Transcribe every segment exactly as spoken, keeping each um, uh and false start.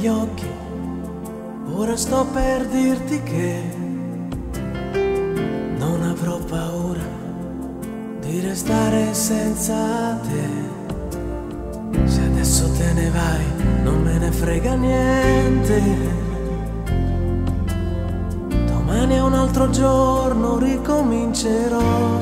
negli occhi, ora sto per dirti che non avrò paura di restare senza te. Se adesso te ne vai non me ne frega niente, domani è un altro giorno, ricomincerò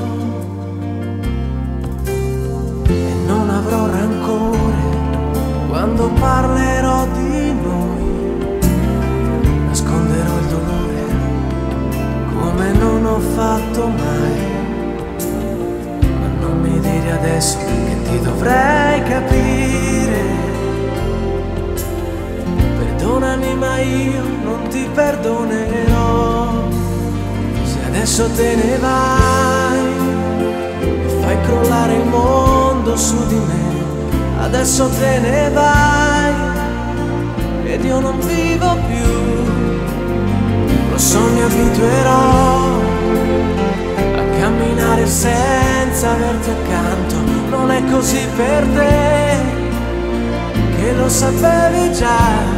e non avrò rancore quando parlerò di noi. Nasconderò il dolore come non ho fatto mai, ma non mi dire adesso che ti dovrei capire. Perdonami ma io non ti perdonerò. Se adesso te ne vai e fai crollare il mondo su di me, adesso te ne vai ed io non vivo più. Lo so, mi abituerò a camminare senza averti accanto. Non è così per te, che lo sapevi già.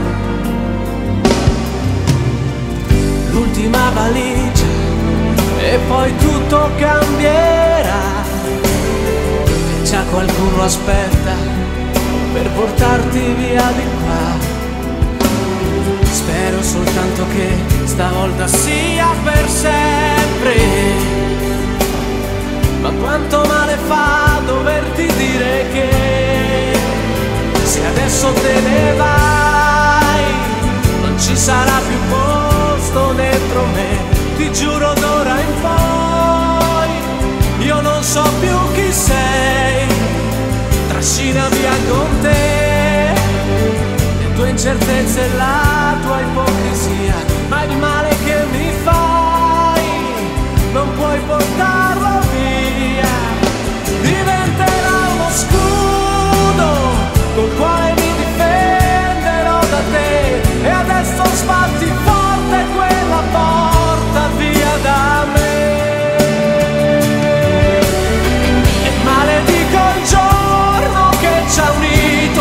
L'ultima valigia e poi tutto cambierà, e già qualcuno aspetta per portarti via di qua. Spero soltanto che stavolta sia per sempre, ma quanto male fa doverti dire che se adesso te ne vai non ci sarà più posto dentro me. Ti giuro d'ora in poi io non so più chi sei. Trascina via con te le tue incertezze e la tua ipocrisia, ma il male che mi fai non puoi portarlo via. Diventerà uno scudo col quale mi difenderò da te, e adesso sbatti forte quella porta via da me. E maledico il giorno che ci ha unito,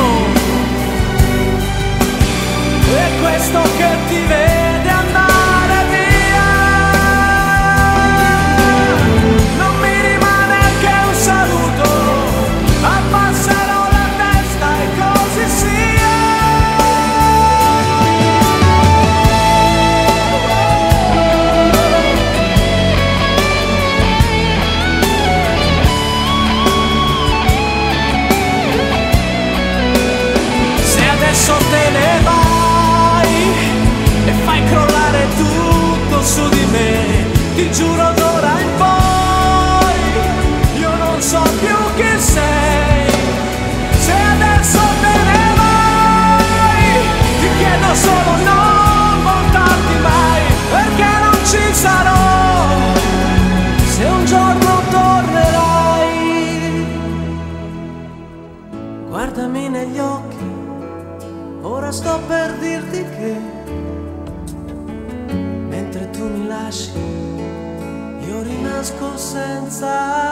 e questo che ti vede andare via. Non mi rimane che un saluto, abbasserò la testa e così sia. Se adesso te ne vai e fai crollare tutto su di me, ti giuro d'ora in poi io non so più chi sei. Se adesso te ne vai ti chiedo solo non voltarti mai, perché non ci sarò se un giorno tornerai. Guardami negli occhi, ora sto per dirti che mentre tu mi lasci io rinasco senza